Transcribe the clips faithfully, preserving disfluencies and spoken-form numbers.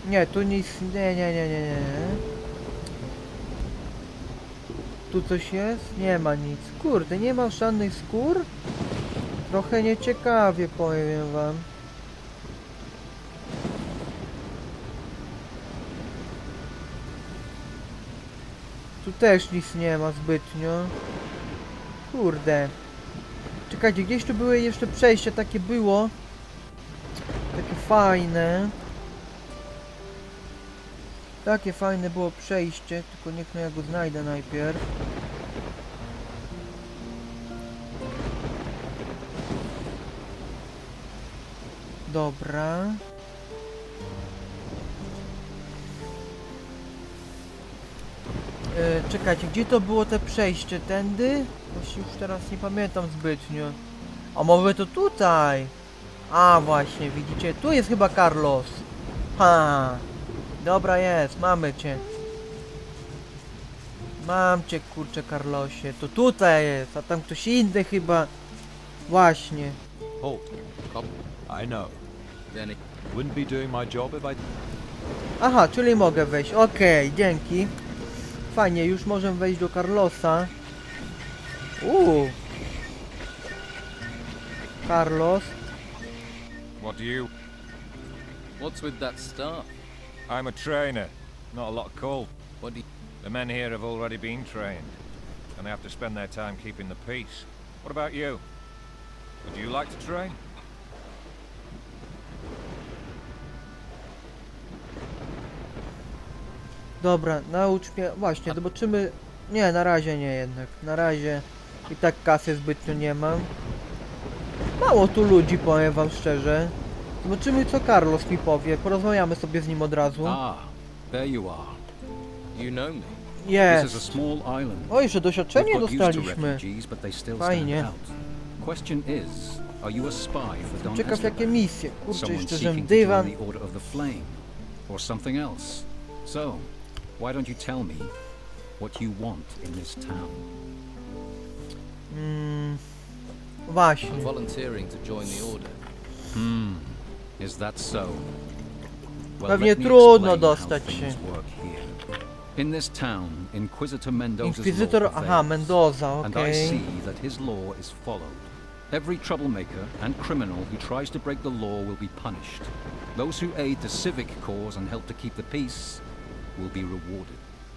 Nie, tu nic... Nie, nie, nie, nie, nie. Tu coś jest? Nie ma nic. Kurde, nie ma żadnych skór? Trochę nieciekawie, powiem wam. Tu też nic nie ma zbytnio. Kurde. Czekajcie, gdzieś tu były jeszcze przejścia, takie było. Takie fajne. Takie fajne było przejście, tylko niech no ja go znajdę najpierw. Dobra. E, czekajcie, gdzie to było te przejście? Tędy? Właśnie już teraz nie pamiętam zbytnio. A może to tutaj? A właśnie, widzicie? Tu jest chyba Carlos. Ha! Dobra jest, mamy cię. Mam cię, kurczę, Carlosie. To tutaj jest, a tam ktoś inny chyba. Właśnie. Oh, I know. Then it wouldn't be doing my job if I... Aha, czyli mogę wejść. Okej, okay, dzięki. Fajnie, już możemy wejść do Carlosa. Uuu. Carlos. What do you... What's with that staff? I'm a trainer, not a lot of call. What do you... The men here have already been trained, and they have to spend their time keeping the peace. What about you? Would you like to train? Dobra, naucz mnie. Właśnie, zobaczymy. Nie, na razie nie jednak. Na razie i tak kasy zbytnio nie mam. Mało tu ludzi, powiem wam szczerze. Zobaczymy, co Carlos mi powie. Porozmawiamy sobie z nim od razu. Ah, there you are. You know me. Jest. This is a small island. Oj, że doświadczenie We've got used to dostaliśmy. refugees, but they still Fajnie. stand out. Question is, are you a spy for Don Ciekaw jakie Esteban? misje. Kurczę, Someone jeszcze że seeking to dywan. join the Order of the Flame, or something else? So, why don't you tell me what you want in this town? Mm, właśnie. I'm volunteering to join the order. Hmm, is that so? Well, Pewnie let me trudno explain dostać how się. things work here. In this town, Inquisitor Mendoza's Inkwizytor, law aha, prevails, Mendoza, and I okej. see that his law is followed. Every troublemaker and criminal who tries to break the law will be punished. Those who aid the civic cause and help to keep the peace will be rewarded.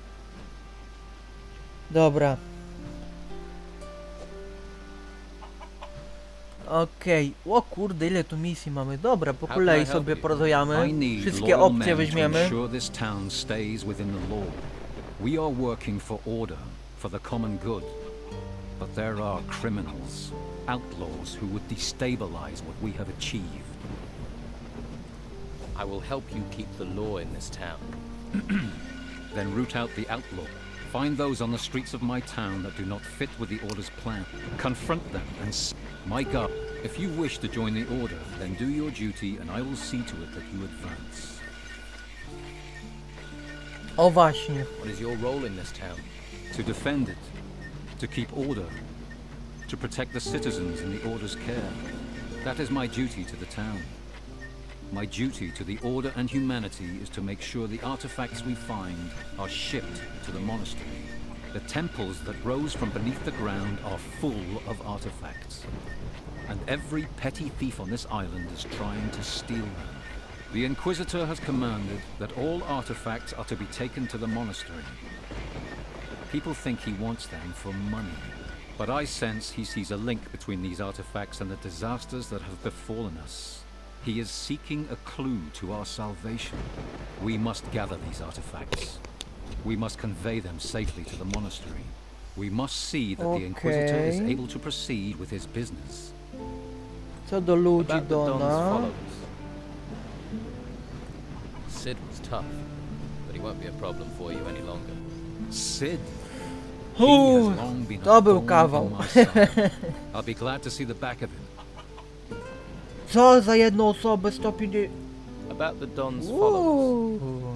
Dobra. Okej. Okay. O kurde, ile tu misji mamy. Dobra, po kolei sobie porozmawiamy. I need Wszystkie loyal opcje men to weźmiemy. ensure this town stays within the law. We are working for order, for the common good. But there are criminals, outlaws who would destabilize what we have achieved. I will help you keep the law in this town. Then root out the outlaw. Find those on the streets of my town that do not fit with the Order's plan. Confront them and s- My God, if you wish to join the Order, then do your duty and I will see to it that you advance. O właśnie. What is your role in this town? To defend it, to keep order, to protect the citizens in the Order's care. That is my duty to the town. My duty to the Order and humanity is to make sure the artifacts we find are shipped to the monastery. The temples that rose from beneath the ground are full of artifacts. And every petty thief on this island is trying to steal them. The Inquisitor has commanded that all artifacts are to be taken to the monastery. People think he wants them for money. But I sense he sees a link between these artifacts and the disasters that have befallen us. He is seeking a clue to our salvation. We must gather these artifacts. We must convey them safely to the monastery. We must see that the Inquisitor is Okay. able to proceed with his business. Co do ludzi About the Don's Dona. followers. Sid was tough, but he won't be a problem for you any longer. Sid. He Uuu, has long been to a był thorn kawał. in my side. I'll be glad to see the back of him. Co za jedną osobę stopień... About the Don's followers. Uuu.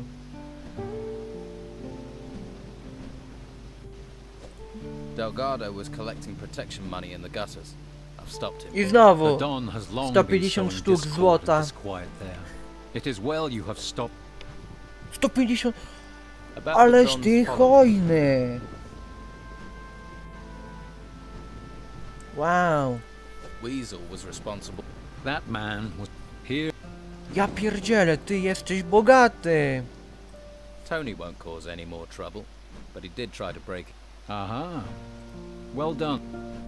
Delgado was collecting protection money in the gutters. I've stopped him. I znowu. The Don has long sto been pięćdziesiąt sowing sztuk discord złota. and disquiet there. It is well you have stopped. sto pięćdziesiąt... About the Aleś Don's ty following. hojny! Wow. Weasel was responsible. That man was here. Ja pierdzielę, ty jesteś bogaty! Tony won't cause any more trouble, but he did try to break. Aha. Well done.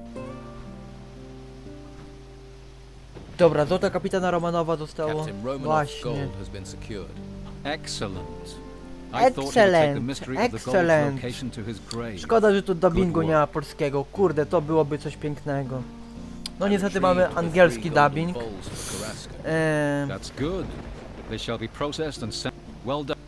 Dobra, złota kapitana Romanowa zostało. Captain Romanov's Właśnie. gold has been secured. Excellent. I thought he would take the Excellent, mystery of the gold's excellent. location to his grave. Szkoda, że tu dubbingu Good nie ma polskiego. Kurde, to byłoby coś pięknego. No niestety mamy angielski dubbing. Eee, That's good. They shall be processed and sent. Well done.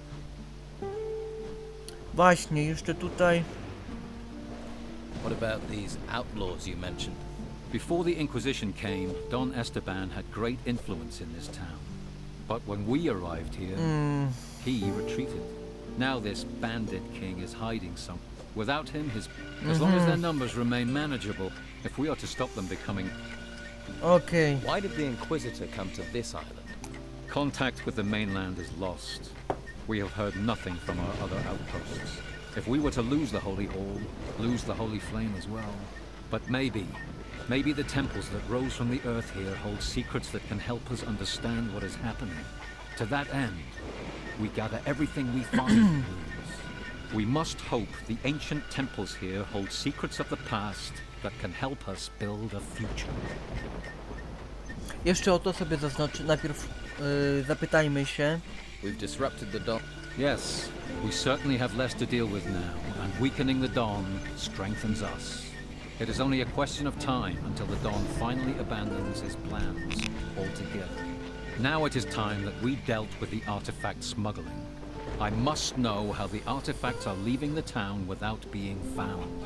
właśnie, jeszcze tutaj... What about these outlaws you mentioned? Before the Inquisition came, Don Esteban had great influence in this town. But when we arrived here, Mm, he retreated. Now this bandit king is hiding some. Without him, his... As long as their numbers remain manageable, if we are to stop them becoming... okej. Why did the Inquisitor come to this island? Contact with the mainland is lost. We have heard nothing from our other outposts. If we were to lose the Holy Hall, lose the Holy Flame as well. But maybe, maybe the temples that rose from the earth here hold secrets that can help us understand what is happening. To that end, we gather everything we find. We must hope the ancient temples here hold secrets of the past that can help us build a future. Jeszcze o to sobie zaznaczy. Najpierw yy, zapytajmy się. We've disrupted the Don. Yes, we certainly have less to deal with now, and weakening the Dawn strengthens us. It is only a question of time until the Dawn finally abandons his plans altogether. Now it is time that we dealt with the artifact smuggling. I must know how the artifacts are leaving the town without being found.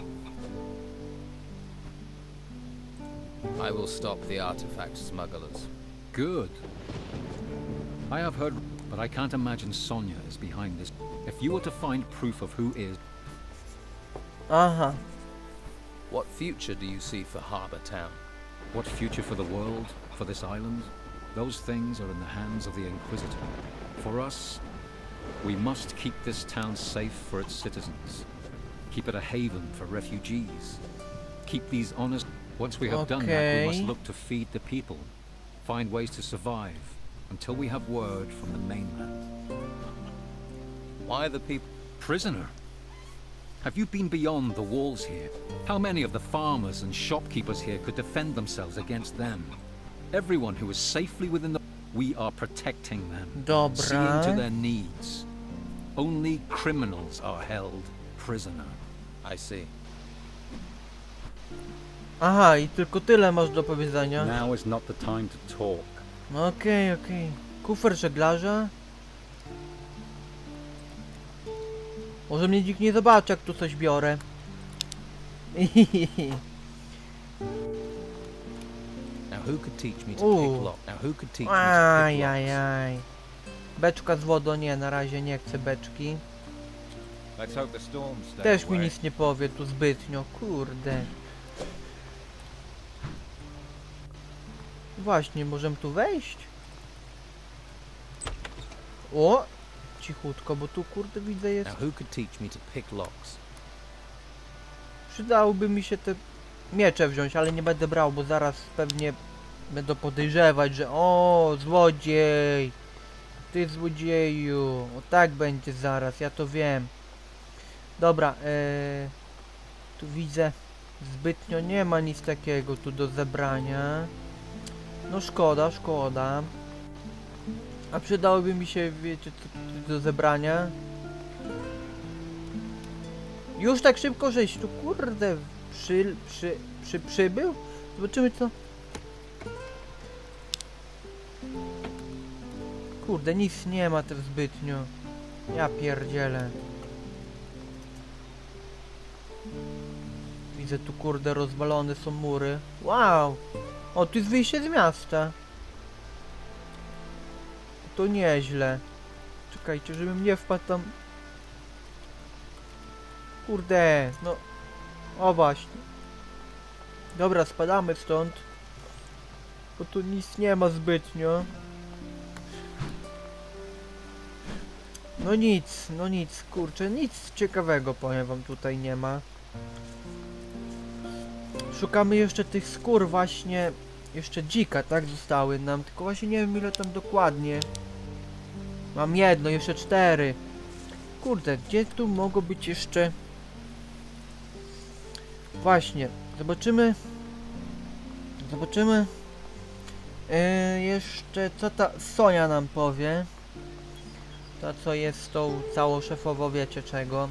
I will stop the artifact smugglers. Good. I have heard, but I can't imagine Sonia is behind this. If you were to find proof of who is, Aha. What future do you see for Harbour Town? what future for the world, for this island? Those things are in the hands of the Inquisitor. For us, we must keep this town safe for its citizens. Keep it a haven for refugees. Keep these honest... Once we have done that, we must Okay. look to feed the people. Find ways to survive, until we have word from the mainland. Why the people? Prisoner? Have you been beyond the walls here? How many of the farmers and shopkeepers here could defend themselves against them? Everyone who is safely within the... We are protecting them. Seeing to Dobra. their needs. Only criminals are held prisoner. I see. Aha, i tylko tyle masz do powiedzenia. Now is not the time to talk. Okej, okej. Kufer żeglarza. Może mnie nikt nie zobaczy, jak tu coś biorę. Now who could teach me to Ooh. pick lock? Now who could teach me to pick locks? Ajajaj. Beczka z wodą, nie, na razie nie chcę beczki. Let's hope the storm stays Też mi away. nic nie powie tu zbytnio, kurde. Właśnie, możemy tu wejść? O! Cichutko, bo tu kurde widzę jest... Now who could teach me to pick locks? Przydałoby mi się te miecze wziąć, ale nie będę brał, bo zaraz pewnie będą podejrzewać, że o, złodziej! Ty złodzieju! O tak będzie zaraz, ja to wiem. Dobra, ee, tu widzę zbytnio nie ma nic takiego tu do zebrania. No szkoda, szkoda. A przydałoby mi się, wiecie, co co do zebrania. Już tak szybko żeś tu kurde przy, przy, przy, przybył? Zobaczymy co. Kurde, nic nie ma też zbytnio. Ja pierdzielę. Widzę tu kurde rozwalone są mury. Wow! O, tu jest wyjście z miasta. To nieźle. Czekajcie, żebym nie wpadł tam. Kurde, no. O właśnie. Dobra, spadamy stąd. Bo tu nic nie ma zbytnio. No nic, no nic, kurczę, nic ciekawego powiem wam tutaj nie ma. Szukamy jeszcze tych skór właśnie, jeszcze dzika, tak, zostały nam, tylko właśnie nie wiem ile tam dokładnie. Mam jedno, jeszcze cztery. Kurde, gdzie tu mogło być jeszcze? Właśnie, zobaczymy. Zobaczymy. Yy, jeszcze co ta Sonia nam powie. Ta co jest tą całą szefową, wiecie czego.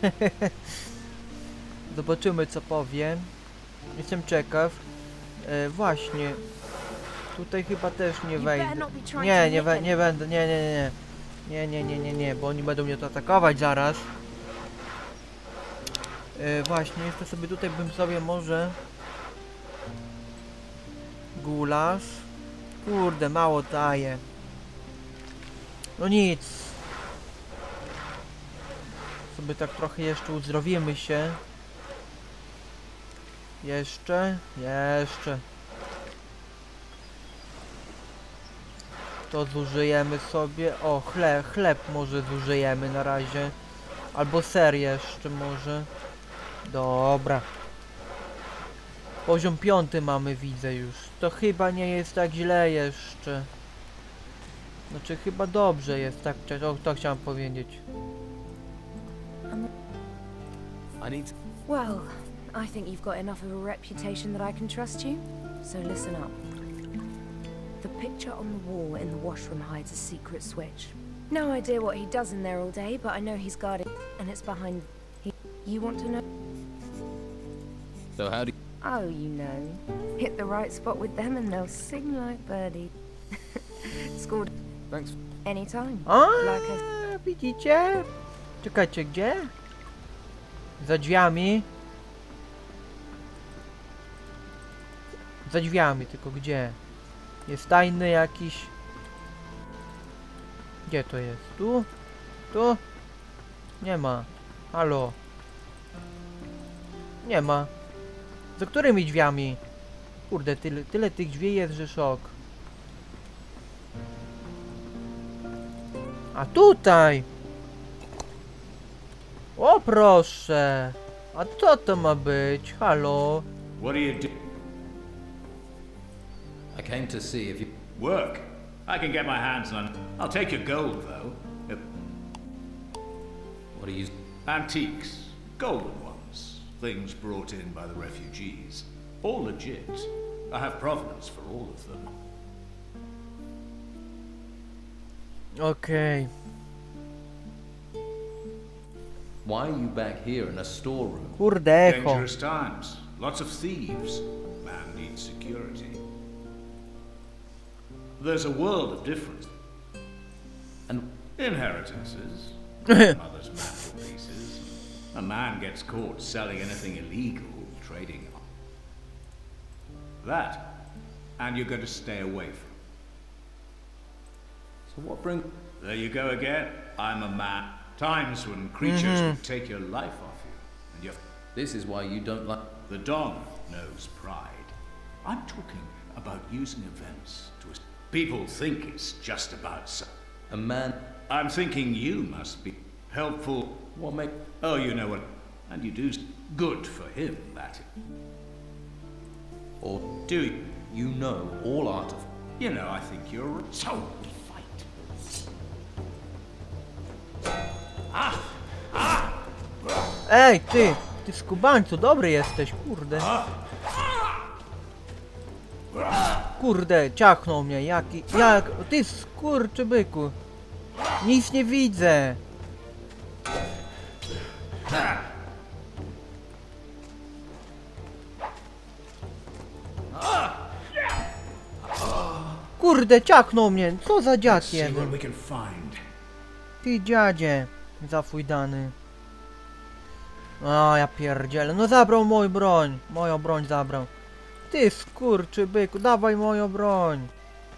Zobaczymy co powie. Jestem ciekaw. Yy, właśnie. Tutaj chyba też nie wejdę. Nie, nie, we, nie będę, nie, nie, nie. Nie, nie, nie, nie, nie, bo oni będą mnie to atakować zaraz. Yy, właśnie, jeszcze sobie tutaj bym sobie może... Gulasz. Kurde, mało daje. No nic. Sobie tak trochę jeszcze uzdrowimy się. Jeszcze, jeszcze. To zużyjemy sobie. O, chleb, chleb może zużyjemy na razie. Albo ser jeszcze może. Dobra. Poziom piąty mamy, widzę już. To chyba nie jest tak źle jeszcze. Znaczy chyba dobrze jest, tak to, to chciałem powiedzieć. I need. Well, I think you've got enough of a reputation that I can trust you. So listen up. The picture on the wall in the washroom hides a secret switch. No idea what he does in there all day, but I know he's guarding, and it's behind. He, you want to know? So how do? Oh, you know. Hit the right spot with them and they'll sing like birdie. Scored Thanks. anytime. A, Like I... widzicie? Czekajcie, gdzie? Za drzwiami. Za drzwiami, tylko gdzie? Jest tajny jakiś... Gdzie to jest? Tu? Tu? Nie ma. Halo? Nie ma. Za którymi drzwiami? Kurde, tyle, tyle tych drzwi jest, że szok. A tutaj! O proszę! A co to ma być? Halo? What do you do? I came to see if you. Work. I can get my hands on. I'll take your gold, though. Uh, What are you? antiques. Golden ones. Things brought in by the refugees. All legit. I have provenance for all of them. Okej. Why are you back here in a storeroom? Kurde, echo. Dangerous times. Lots of thieves. Man needs security. There's a world of difference. And Inheritances. Mother's mantelpieces. A man gets caught selling anything illegal, trading on that, and you're going to stay away from. so what bring? There you go again. I'm a man. Times when creatures would take your life off you, and you. This is why you don't like. The Don knows pride. I'm talking about using events to. People think it's just about. So A man. I'm thinking you must be helpful. What make? Oh, you know what? And you do s- good for him, that. Or Do you? you know all art of. You know, I think you're. r- So we fight. Ej, ty! Ty skubańcu, dobry jesteś, kurde. Kurde, ciachnął mnie, jaki... Jak... Ty skurczybyku. Nic nie widzę. Kurde, ciachnął mnie. Co za dziad See what jeden. we can find. Ty dziadzie. Zafujdany. O, ja pierdzielę. No zabrał moją broń. Moją broń zabrał. Ty skurczybyku, dawaj moją broń.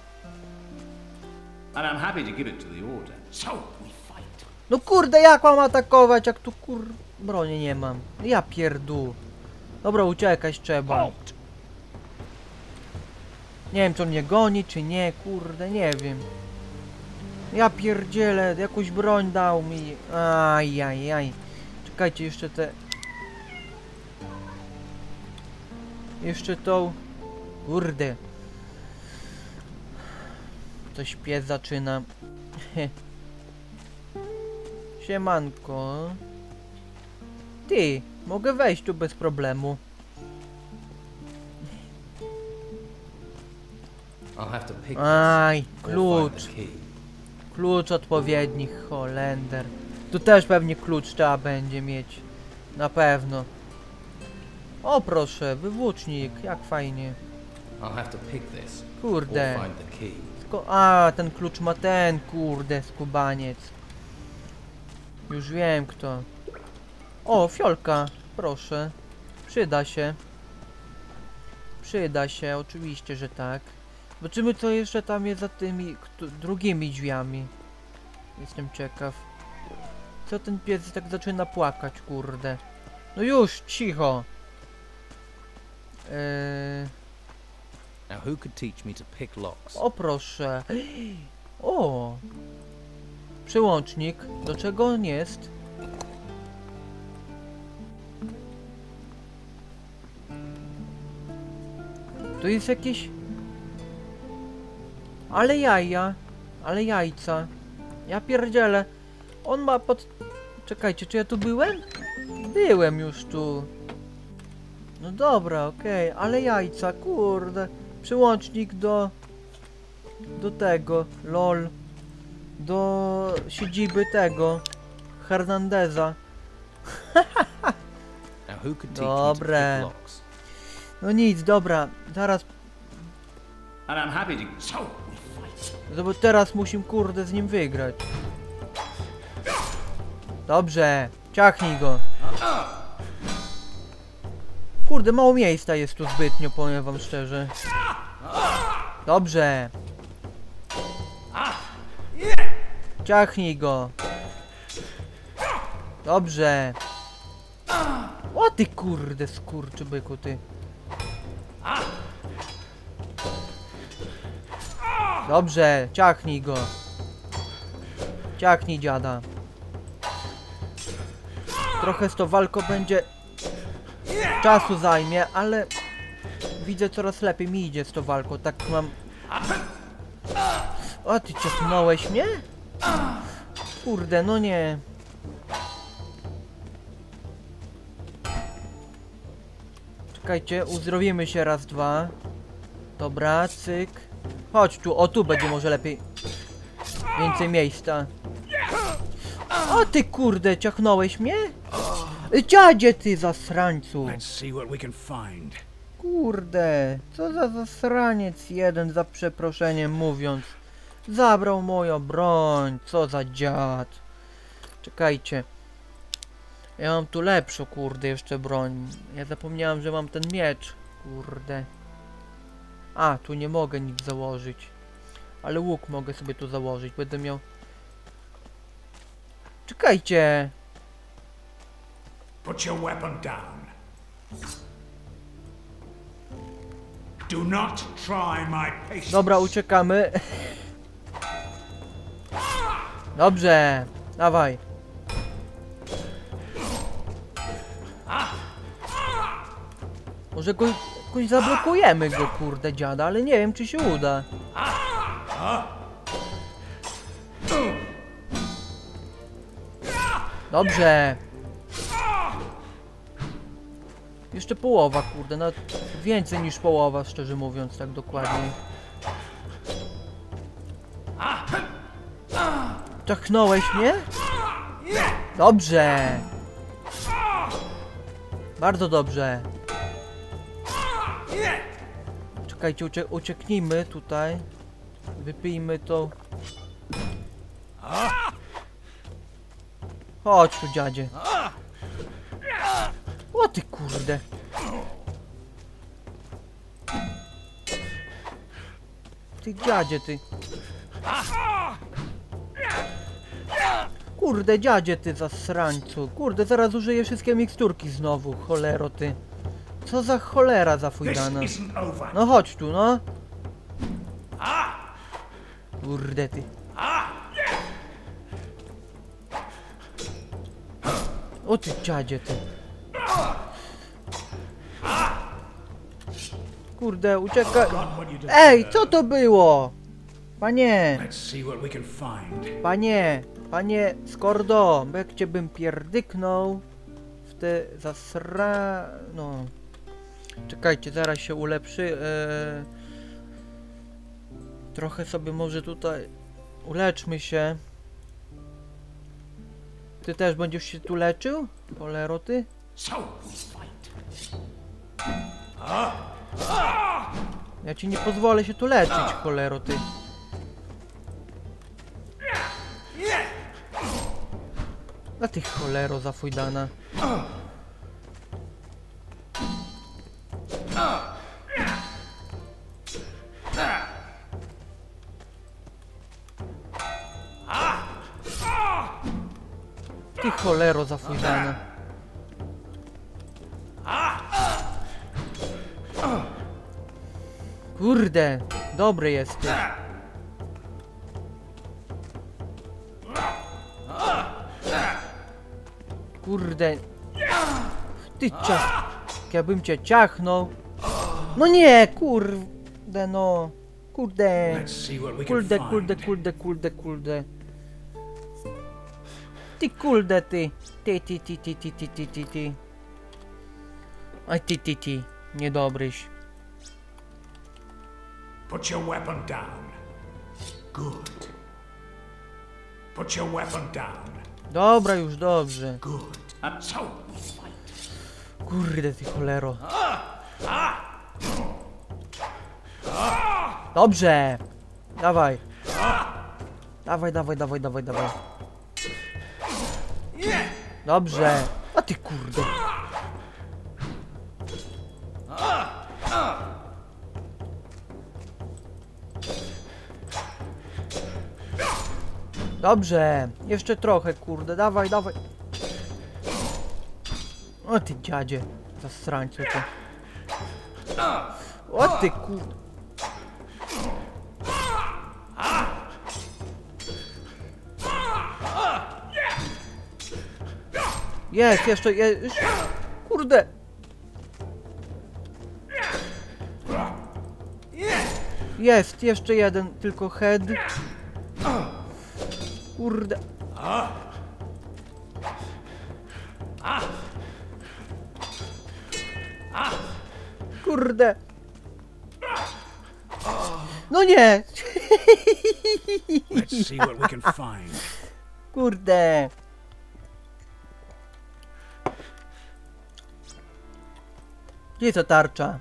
And I'm happy to give it to the order. So we fight. No kurde, jak mam atakować, jak tu kur... broni nie mam. Ja pierdół. Dobra, uciekać trzeba. Nie wiem, czy on mnie goni, czy nie, kurde, nie wiem. Ja pierdzielę, jakąś broń dał mi. Ajajaj. Czekajcie, jeszcze te... Jeszcze tą... Kurde. Coś pies zaczyna. Siemanko. Ty, mogę wejść tu bez problemu. I'll have to pick this Aj, or klucz. find the key. Klucz odpowiedni, Holender. Tu też pewnie klucz trzeba będzie mieć. Na pewno. O proszę, wywłócznik, jak fajnie. I'll have to pick this or Kurde. find the key. Sko A, ten klucz ma ten, kurde, skubaniec. Już wiem kto. O, fiolka, proszę. Przyda się. Przyda się, oczywiście, że tak. Zobaczymy co jeszcze tam jest za tymi drugimi drzwiami. Jestem ciekaw. Co ten pies tak zaczyna płakać, kurde. No już, cicho. Eee... Now who could teach me to pick locks? O proszę. O. Przełącznik. Do czego on jest? Tu jest jakieś... Ale jaja. Ale jajca. Ja pierdzielę. On ma pod... Czekajcie, czy ja tu byłem? Byłem już tu. No dobra, okej. Okay. Ale jajca, kurde. Przyłącznik do... Do tego. Lol. Do siedziby tego. Hernandeza. Now who could teach Dobre. me to pick locks? No nic, dobra. Zaraz... And I'm happy to. So we fight. Zobacz, teraz musimy kurde z nim wygrać. Dobrze. Ciachnij go. Kurde, mało miejsca jest tu zbytnio, powiem wam szczerze. Dobrze. Ciachnij go. Dobrze. O ty kurde skurczybyku ty. Dobrze, ciachnij go. Ciachnij dziada. Trochę z tą walką będzie czasu zajmie, ale widzę coraz lepiej mi idzie z tą walką, tak mam... O, ty ciachnąłeś mnie? Kurde, no nie. Czekajcie, uzdrowimy się raz, dwa. Dobra, cyk. Chodź tu, o tu będzie może lepiej. Więcej miejsca. O ty kurde, ciachnąłeś mnie? Dziadzie ty zasrańcu. Let's see what we can find. Kurde, co za zasraniec jeden, za przeproszeniem mówiąc. Zabrał moją broń, co za dziad. Czekajcie. Ja mam tu lepszą, kurde, jeszcze broń. Ja zapomniałem, że mam ten miecz, kurde. A, tu nie mogę nic założyć. Ale łuk mogę sobie tu założyć, będę miał... Czekajcie! Put your weapon down. Do not try my patience. Dobra, uciekamy. Dobrze, dawaj. Może go jakoś zablokujemy go, kurde dziada, ale nie wiem czy się uda. Dobrze. Jeszcze połowa, kurde, nawet więcej niż połowa, szczerze mówiąc, tak dokładnie. Ciachnąłeś mnie? Dobrze. Bardzo dobrze. Czekajcie, ucie ucieknijmy tutaj. Wypijmy to. Chodź tu, dziadzie. O ty kurde. Ty dziadzie, ty. Kurde, dziadzie, ty zasrańcu. Kurde, zaraz użyję wszystkie miksturki znowu, cholero, ty. Co za cholera zafujdana. No chodź tu, no. Kurde, ty. O ty dziadzie ty. Kurde, uciekaj. Ej, co to było? Panie, Let's see what we can find. panie, panie Skordo, bo jak cię bym pierdyknął w te zasra... no... Czekajcie, zaraz się ulepszy. Eee... Trochę sobie może tutaj uleczmy się. Ty też będziesz się tu leczył? Cholero ty? So we fight. Ja ci nie pozwolę się tu leczyć, cholero ty. A ty cholero zafujdana. Ty cholero zafujdana. Kurde, dobry jesteś. Kurde. Ty ciach. Ja bym cię ciachnął. No nie, kurde no. Kurde. Let's see what we can Kurde, find. kurde, kurde, kurde, kurde. Ty kurde ty. Ty, ty, ty, ty, ty, ty, ty, ty, ty. Aj ty, ty, ty. Niedobryś. Put your weapon down. Good. Put your weapon down. Dobra, już dobrze. Good. And so we fight. Kurde ty cholero. Dobrze. Dawaj. Dawaj, dawaj, dawaj, dawaj, dawaj. Dobrze. A ty kurde. Dobrze. Jeszcze trochę, kurde. Dawaj, dawaj. O ty dziadzie. Zasrańcu ty. O ty kurde. Jest, jeszcze, jest. Kurde. Jest, jeszcze jeden, tylko head. Kurde. Kurde. No nie. Let's see what we can find. Kurde. Gdzie jest ta tarcza?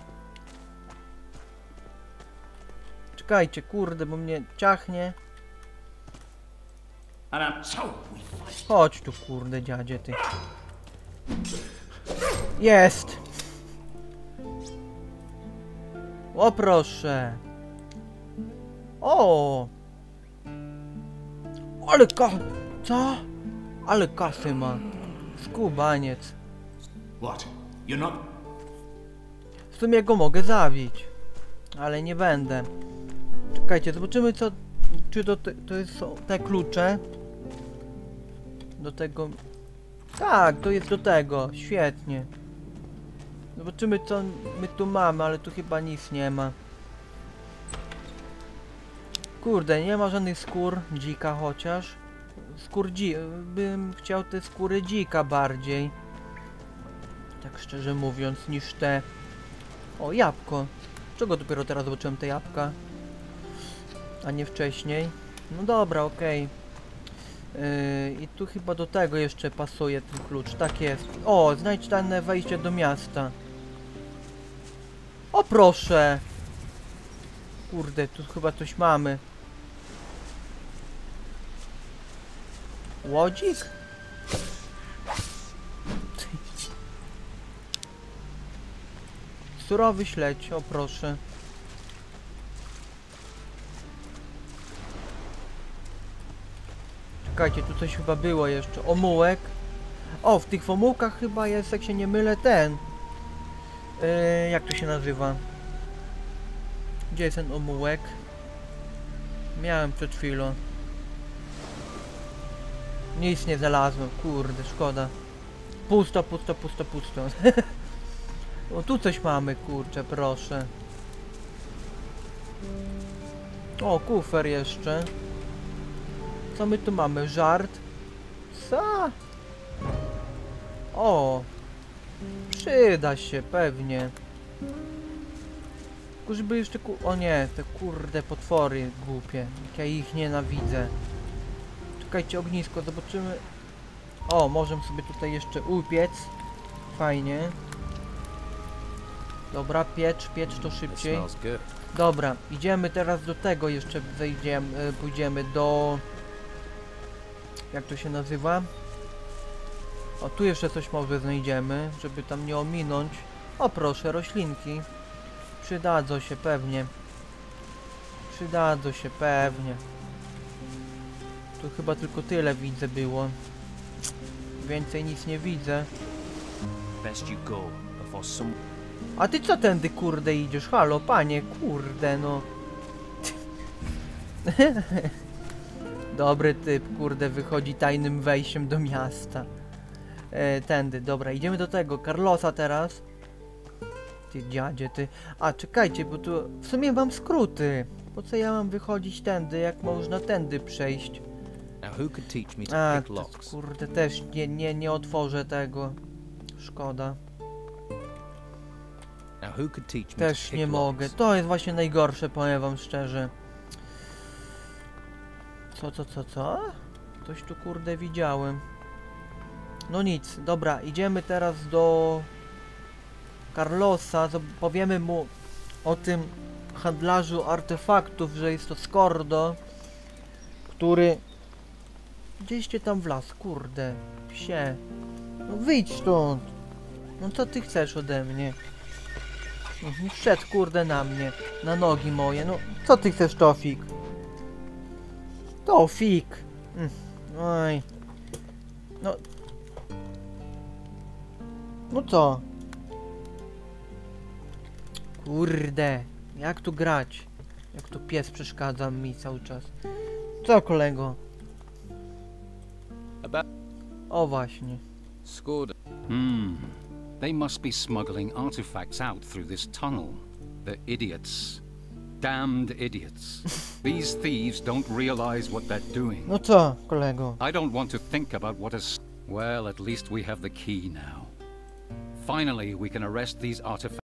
Czekajcie, kurde, bo mnie ciachnie. And so we fight. Chodź tu, kurde, dziadzie, ty. Jest! O, proszę. O! Ale ka... Co? Ale kasy ma. Skubaniec. What? You're not. W sumie go mogę zabić. Ale nie będę. Czekajcie, zobaczymy co... Czy to, te, to jest, są te klucze? Do tego... Tak, to jest do tego. Świetnie. Zobaczymy co my tu mamy, ale tu chyba nic nie ma. Kurde, nie ma żadnych skór dzika chociaż. Skór dzi... bym chciał te skóry dzika bardziej. Tak szczerze mówiąc, niż te... O, jabłko. Czego dopiero teraz zobaczyłem te jabłka? A nie wcześniej. No dobra, okej. Okay. Yy, I tu chyba do tego jeszcze pasuje ten klucz. Tak jest. O, znajdź dane wejście do miasta. O, proszę! Kurde, tu chyba coś mamy. Łodzik? Surowy śledź, o proszę. Czekajcie, tu coś chyba było jeszcze. Omułek. O, w tych omułkach chyba jest, jak się nie mylę, ten. Yy, jak to się nazywa? Gdzie jest ten omułek? Miałem przed chwilą. Nic nie znalazłem, kurde, szkoda. pusto, pusto, pusto, pusto. O, tu coś mamy, kurczę, proszę. O, kufer jeszcze. Co my tu mamy? Żart? Co? O! Przyda się, pewnie. Tylko żeby jeszcze ku... O nie, te kurde potwory głupie. Jak ja ich nienawidzę. Czekajcie, ognisko, zobaczymy. O, możemy sobie tutaj jeszcze upiec. Fajnie. Dobra, piecz, piecz to It szybciej. smells good. Dobra, idziemy teraz do tego jeszcze zejdziemy, pójdziemy do... Jak to się nazywa? O, tu jeszcze coś może znajdziemy, żeby tam nie ominąć. O proszę, roślinki. Przydadzą się pewnie. Przydadzą się pewnie. Tu chyba tylko tyle widzę było. Więcej nic nie widzę. Best you go before some. A ty co tędy kurde idziesz? Halo, panie, kurde no. Dobry typ, kurde, wychodzi tajnym wejściem do miasta. E, tędy, dobra, idziemy do tego, Carlosa teraz. Ty dziadzie, ty. A, czekajcie, bo tu w sumie mam skróty. Po co ja mam wychodzić tędy, jak można tędy przejść? Now who could teach me to A, pick to, locks? kurde, też nie, nie, nie otworzę tego. Szkoda. Now who could teach me Też to pick nie mogę. locks? To jest właśnie najgorsze, powiem wam szczerze. Co, co, co, co? Coś tu kurde widziałem. No nic, dobra, idziemy teraz do Carlosa, powiemy mu o tym handlarzu artefaktów, że jest to Skordo, który gdzieś cię tam wlazł, kurde, psie. No wyjdź stąd. No co ty chcesz ode mnie? No, wszedł kurde na mnie, na nogi moje, no co ty chcesz, Tofik? Tofik! Mm. Oj. No. No co? Kurde, jak tu grać? Jak tu pies przeszkadza mi cały czas. Co, kolego? About O właśnie. Scored. Hmm. They must be smuggling artifacts out through this tunnel. The idiots. Damned idiots. These thieves don't realize what they're doing. No co, kolego? I don't want to think about what has... Well, at least we have the key now. Finally, we can arrest these artifacts.